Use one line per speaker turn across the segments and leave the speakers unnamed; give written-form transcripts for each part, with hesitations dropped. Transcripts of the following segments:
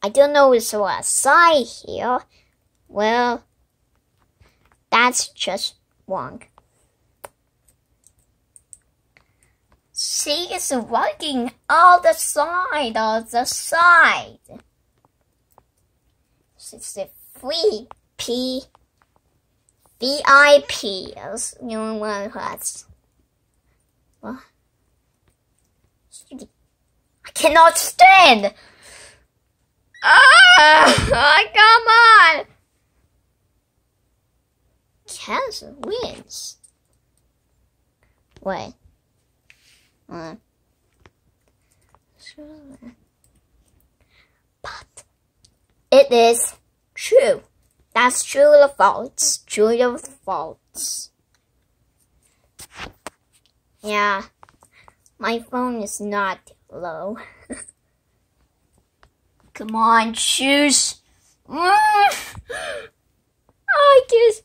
I don't know what's a side here. Well, that's just wrong. She is working on the side of the side. 63P VIP is the only one who has. What? I cannot stand. Come on. Cancer wins. Wait. Sure. But it is true. That's true or false. True or false. Yeah. My phone is not low. Come on, choose. I guess.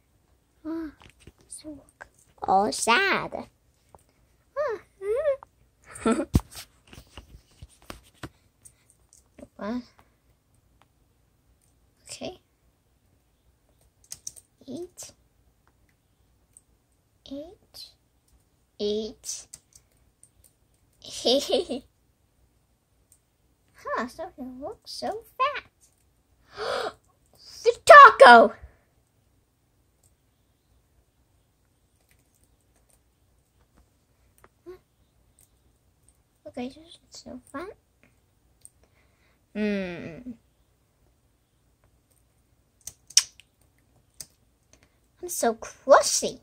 So all sad. What? Okay. Eat. Huh, something looks so fat. The taco! Okay, it's so fun. I'm so crusty.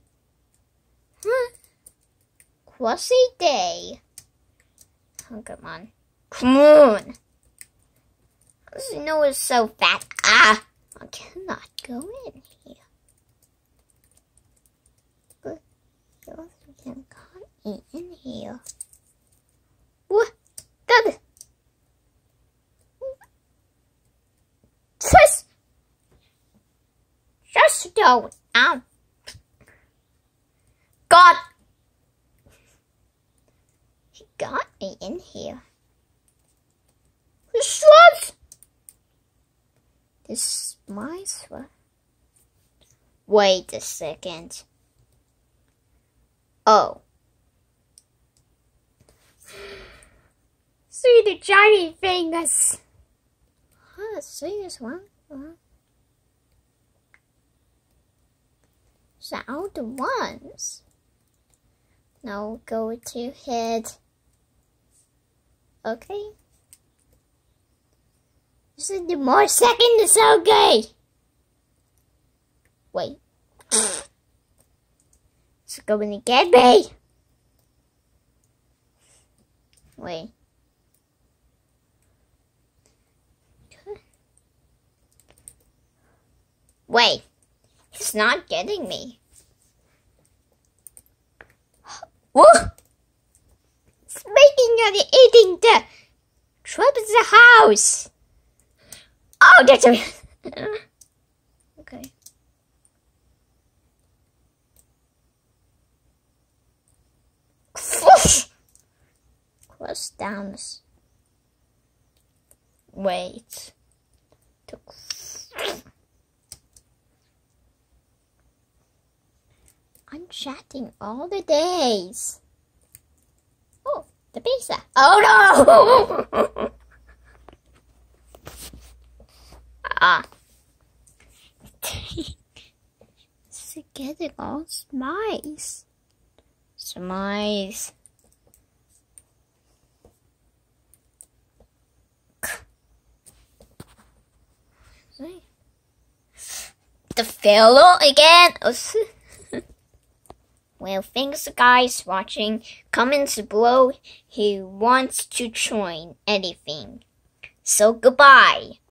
Crusty day. Oh, come on. Come on. You know it's so fat. I cannot go in here. But you can come in here. What? Good. Just go out. God. He got me in here. The slugs. This is my sword. Wait a second. Oh. See the giant fingers. See this one? So all the ones. Now go to head. Okay. Just the more second is okay. Wait. It's going to get me. Wait. Wait. It's not getting me. What? It's making and eating the trap in the house. Oh, that's a... Okay. Close down. Wait. I'm chatting all the days. Oh, the pizza. Oh no! It's getting all smiles. Smiles. The fellow again. Well, thanks guys watching. Comments below who wants to join anything. So goodbye.